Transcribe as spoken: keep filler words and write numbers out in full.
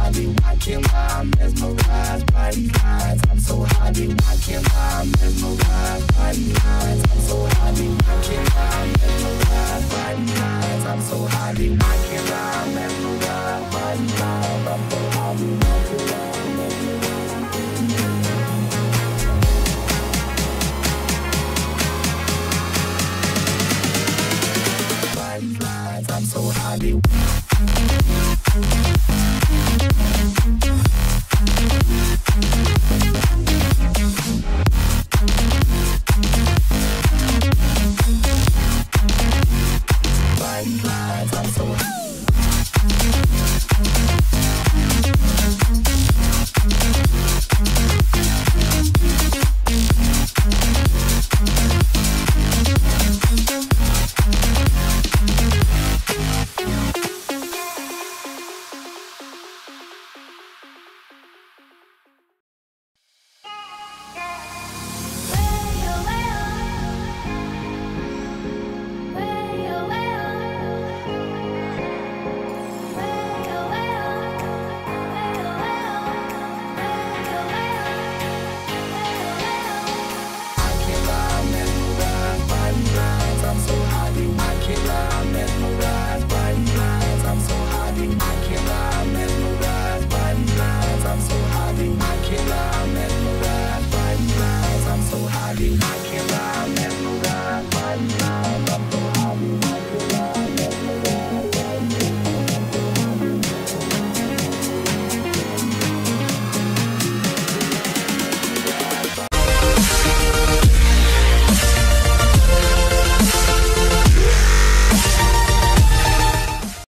happy watching while I'm mesmerized by these lines. I'm so happy watching while I'm mesmerized by these lines. I'm so happy watching while I'm mesmerized by these lines. I'm so happy watching while I'm mesmerized by these lines. I'm so happy watching while I'm mesmerized by these lines. I'm so happy. We'll be right